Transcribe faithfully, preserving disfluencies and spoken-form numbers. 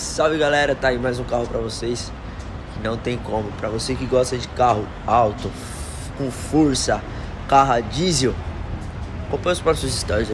salve galera, tá aí mais um carro pra vocês. Não tem como, pra você que gosta de carro alto, com força, carro a diesel, acompanha os próximos stories.